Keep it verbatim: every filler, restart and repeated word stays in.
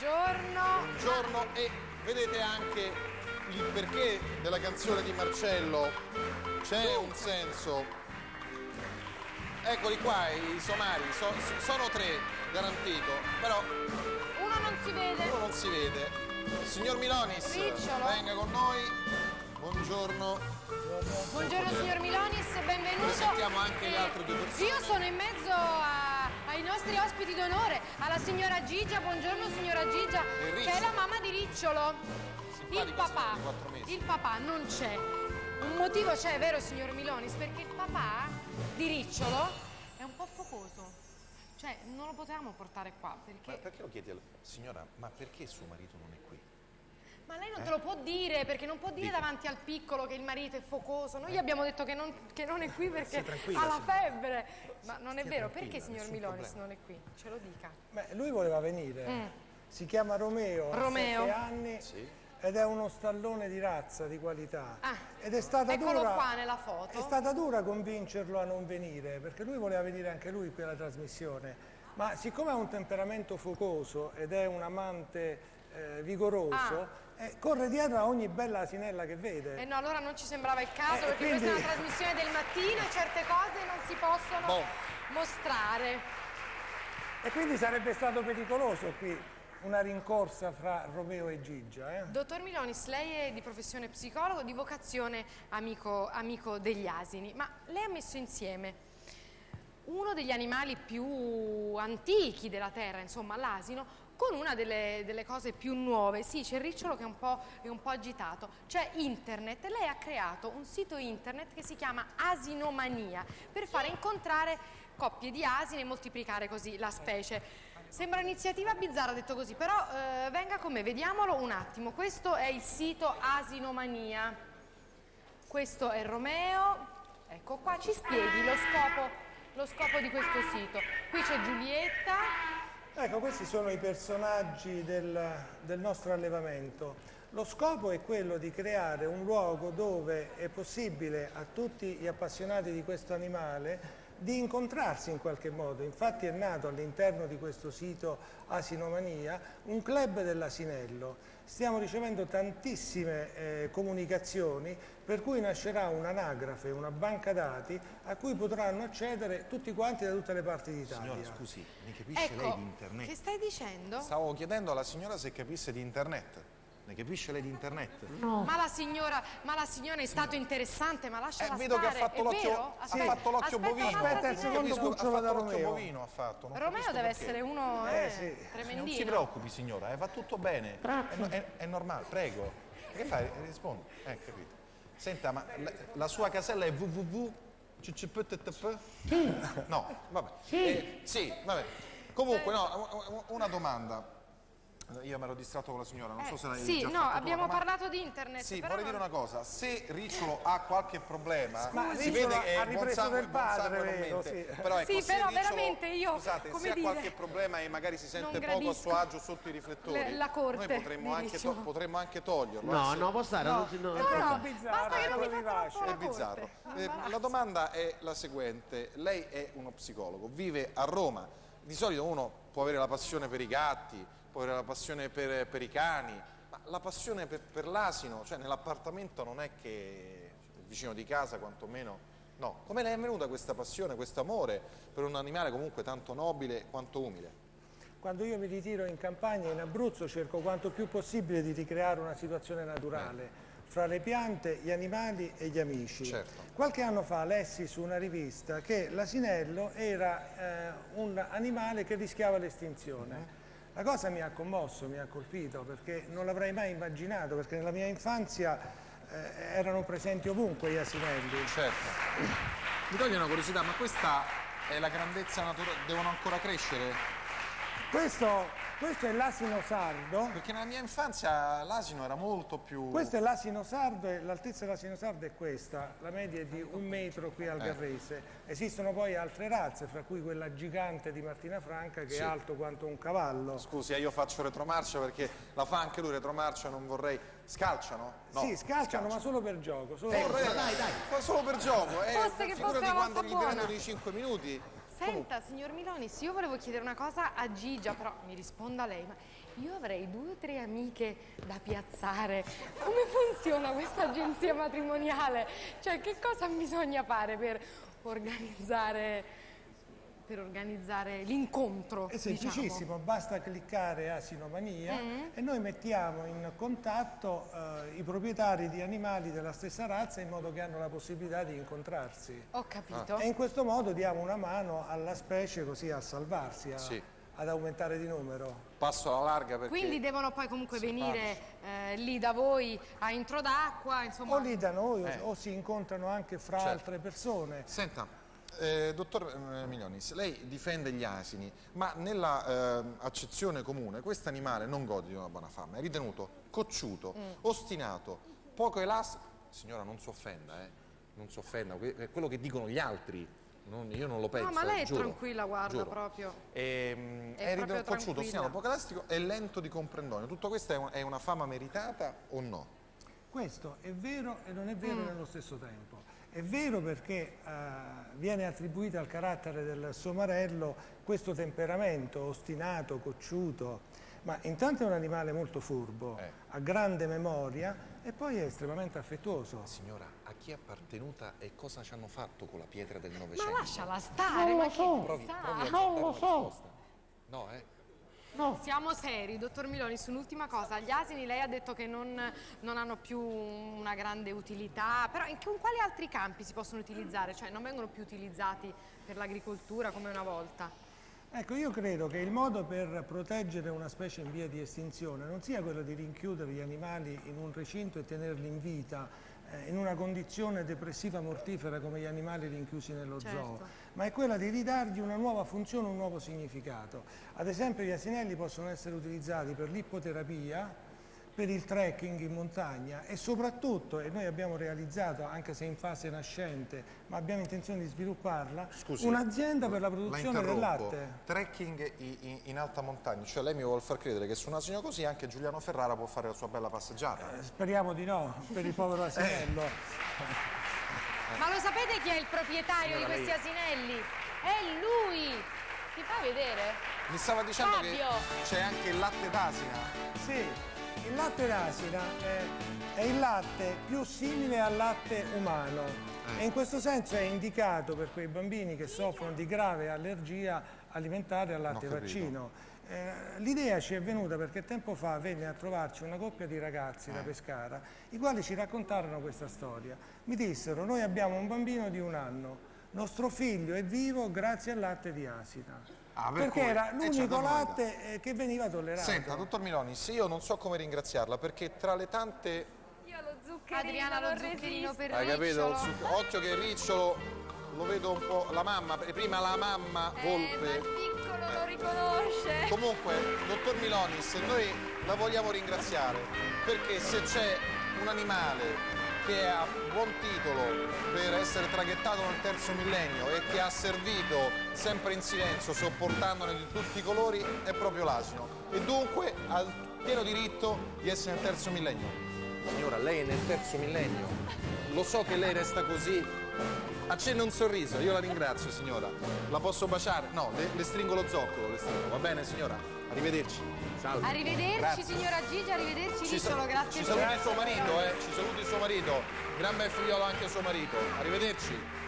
Buongiorno. Buongiorno, e vedete anche il perché della canzone di Marcello, c'è un senso. Eccoli qua i somari, so, sono tre, garantito, però Uno non si vede. uno non si vede. Signor Milonis, Ricciolo. venga con noi. Buongiorno. Buongiorno signor Milonis, benvenuto. Presentiamo anche le altre due persone. Io sono in mezzo a, ai nostri ospiti d'onore, alla signora Gigia, buongiorno signora Gigia, che è la mamma di Ricciolo. Il papà, il papà non c'è. Un motivo c'è, vero signor Milonis? Perché il papà di Ricciolo è un po' focoso. Cioè, non lo potevamo portare qua, perché... Ma perché lo chiedi alla signora, ma perché suo marito non è qui? Ma lei non eh? te lo può dire, perché non può dire Dica. davanti al piccolo che il marito è focoso. Noi gli abbiamo detto che non, che non è qui perché tranquilla, ha la signora. febbre. Ma non è vero, perché signor nessun Milonis problema. non è qui? Ce lo dica. Beh, lui voleva venire, Mm. si chiama Romeo, Romeo. ha sette anni Sì. ed è uno stallone di razza, di qualità. Ah, ed è stata eccolo dura, qua nella foto. È stata dura convincerlo a non venire, perché lui voleva venire anche lui qui alla trasmissione. Ma siccome ha un temperamento focoso ed è un amante eh, vigoroso, Ah. eh, corre dietro a ogni bella asinella che vede. Eh no, allora non ci sembrava il caso, Eh, perché quindi- questa è una trasmissione del mattino e certe cose non si possono Boh. mostrare. E quindi sarebbe stato pericoloso qui una rincorsa fra Romeo e Gigia. Eh? Dottor Milonis, lei è di professione psicologo, di vocazione amico, amico degli asini, ma lei ha messo insieme uno degli animali più antichi della terra, insomma l'asino, con una delle, delle cose più nuove. Sì, c'è il Ricciolo che è un po', è un po' agitato. C'è internet, lei ha creato un sito internet che si chiama Asinomania, per fare incontrare coppie di asini e moltiplicare così la specie. Sembra un'iniziativa bizzarra detto così, però eh, venga con me, vediamolo un attimo. Questo è il sito Asinomania. Questo è Romeo. Ecco qua, ci spieghi lo scopo, lo scopo di questo sito. Qui c'è Giulietta. Ecco, questi sono i personaggi del, del nostro allevamento. Lo scopo è quello di creare un luogo dove è possibile a tutti gli appassionati di questo animale di incontrarsi in qualche modo. Infatti è nato all'interno di questo sito Asinomania un club dell'asinello. Stiamo ricevendo tantissime eh, comunicazioni, per cui nascerà un'anagrafe, una banca dati a cui potranno accedere tutti quanti da tutte le parti d'Italia. Signora, scusi, ne capisce Ecco, lei di internet? che stai dicendo? Stavo chiedendo alla signora se capisse di internet. Ne capisce lei di internet? Ma la signora, ma la signora è stato interessante, ma lasciala Eh, vedo che ha stare. fatto È l'occhio- vero? ha Aspetta, fatto l'occhio aspetta bovino. un'altra Aspetta il signora. secondo Capisco, cucciolo ha da fatto l'occhio Romeo. bovino, ha fatto. non Romeo capisco deve perché. essere uno Eh, eh, sì. tremendino. Non si preoccupi signora, eh, va tutto bene. È, no- è- è normale, prego. Che fai? Rispondi. Eh, capito. Senta, ma la, la sua casella è www? No, vabbè. Eh, sì, vabbè. Comunque, no, una domanda. Io mi ero distratto con la signora, non so se l'hai Sì, già no, fatto tu, abbiamo ma- parlato di internet. Sì, però vorrei dire non- una cosa, se Ricciolo ha qualche problema, Ma si Ricciolo vede che ha è buon ripreso sangue, del buon sangue padre, non vedo, mente. sì. Però ecco, Sì, se però Ricciolo, veramente io, scusate, come se ha dire, qualche problema e magari si sente non poco a gradisco suo agio sotto i riflettori, le- la corte noi potremmo di anche, to- Ricciolo. potremmo anche toglierlo. No, eh, se- no, può stare. No, non si- no, è no, troppo no. bizzarro, Basta che non mi troppo faccia vivace. troppo È la bizzarro. corte. Eh, la domanda è la seguente, lei è uno psicologo, vive a Roma, di solito uno può avere la passione per i gatti, può avere la passione per, per i cani, ma la passione per, per l'asino, cioè nell'appartamento non è che il vicino di casa quantomeno, no. Come le è venuta questa passione, questo amore per un animale comunque tanto nobile quanto umile? Quando io mi ritiro in campagna, in Abruzzo, cerco quanto più possibile di ricreare una situazione naturale fra le piante, gli animali e gli amici. Certo. Qualche anno fa lessi su una rivista che l'asinello era eh, un animale che rischiava l'estinzione. La cosa mi ha commosso, mi ha colpito, perché non l'avrei mai immaginato, perché nella mia infanzia eh, erano presenti ovunque gli asinelli. Certo. Mi toglie una curiosità, ma questa è la grandezza naturale, devono ancora crescere? Questo, questo è l'asino sardo. Perché nella mia infanzia l'asino era molto più... Questo è l'asino sardo e l'altezza dell'asino sardo è questa, la media è di un metro qui al Garrese. Esistono poi altre razze, fra cui quella gigante di Martina Franca che Sì. è alto quanto un cavallo. Scusi, eh, io faccio retromarcia perché la fa anche lui retromarcia, non vorrei... Scalciano? No, sì, scalciano, ma solo per gioco. Solo Eh, per... dai, dai, dai. Fa solo per gioco, eh. Fosse che fosse Figurati una quando volta gli prendono buona. i cinque minuti. Senta, signor Milonis, io volevo chiedere una cosa a Gigia, però mi risponda lei. Ma io avrei due o tre amiche da piazzare. Come funziona questa agenzia matrimoniale? Cioè, che cosa bisogna fare per organizzare... per organizzare l'incontro? È semplicissimo, diciamo. Basta cliccare Asinomania mm. e noi mettiamo in contatto eh, i proprietari di animali della stessa razza in modo che hanno la possibilità di incontrarsi. Ho capito. E in questo modo diamo una mano alla specie così a salvarsi, a, sì. ad aumentare di numero. Passo alla larga perché... Quindi devono poi comunque venire eh, lì da voi a intro d'acqua, insomma... O lì da noi eh. o, o si incontrano anche fra certo. altre persone. Senta... Eh, dottor eh, Milionis, lei difende gli asini, ma nella eh, accezione comune questo animale non gode di una buona fama, è ritenuto cocciuto, mm. ostinato, poco elastico. Signora, non si offenda, eh, non si offenda, è quello che dicono gli altri, non, io non lo penso. No, ma lei eh, è giuro, tranquilla, guarda, giuro. proprio. E, è è proprio ritenuto cocciuto, ostinato, poco elastico e lento di comprendonio. Tutto questo è, un, è una fama meritata o no? Questo è vero e non è vero mm. nello stesso tempo. È vero perché uh, viene attribuito al carattere del somarello questo temperamento ostinato, cocciuto, ma intanto è un animale molto furbo, eh. ha grande memoria e poi è estremamente affettuoso. Signora, a chi è appartenuta e cosa ci hanno fatto con la pietra del Novecento? Ma lasciala stare, non ma lo so. che provi, sa? provi a non lo so. risposta. No, eh. No. Siamo seri, dottor Milionis, un'ultima cosa, gli asini lei ha detto che non, non hanno più una grande utilità, però in quali altri campi si possono utilizzare? Cioè non vengono più utilizzati per l'agricoltura come una volta? Ecco, io credo che il modo per proteggere una specie in via di estinzione non sia quello di rinchiudere gli animali in un recinto e tenerli in vita, eh, in una condizione depressiva mortifera come gli animali rinchiusi nello certo. zoo, ma è quella di ridargli una nuova funzione, un nuovo significato. Ad esempio gli asinelli possono essere utilizzati per l'ippoterapia, per il trekking in montagna e soprattutto, e noi abbiamo realizzato, anche se in fase nascente, ma abbiamo intenzione di svilupparla, un'azienda per la produzione del latte. Trekking in, in alta montagna, cioè lei mi vuole far credere che su un asino così anche Giuliano Ferrara può fare la sua bella passeggiata? Eh, speriamo di no, per il povero asinello. Eh. Ma lo sapete chi è il proprietario allora, di questi lei... asinelli? È lui! Ti fa vedere? Mi stava dicendo Fabio. che c'è anche il latte d'asina? Sì. Il latte d'asina è, è il latte più simile al latte umano eh. e in questo senso è indicato per quei bambini che soffrono di grave allergia alimentare al latte vaccino. Eh, L'idea ci è venuta perché tempo fa venne a trovarci una coppia di ragazzi eh. da Pescara, i quali ci raccontarono questa storia. Mi dissero: noi abbiamo un bambino di un anno, nostro figlio è vivo grazie al latte di asina. Ah, per perché cui, era l'unico latte che veniva tollerato. Senta, dottor Milionis, io non so come ringraziarla perché tra le tante... Io lo zuccherino, Adriana, lo zuccherino per Hai ricciolo. capito? Occhio che il ricciolo lo vedo un po'... La mamma, prima la mamma eh, volpe... ma il piccolo eh. lo riconosce. Comunque, dottor Milionis, noi la vogliamo ringraziare perché se c'è un animale che ha buon titolo per essere traghettato nel terzo millennio e che ha servito sempre in silenzio, sopportandone di tutti i colori, è proprio l'asino. E dunque ha il pieno diritto di essere nel terzo millennio. Signora, lei è nel terzo millennio. Lo so che lei resta così. Accenna un sorriso, io la ringrazio, signora. La posso baciare? No, le, le stringo lo zoccolo, le stringo. Va bene, signora? Arrivederci. Salve. Arrivederci, grazie. signora Gigi, arrivederci, ci Ricciolo, grazie. Ci saluti il suo marito, eh. Ci saluti il suo marito. Gran bel figliolo anche suo marito. Arrivederci.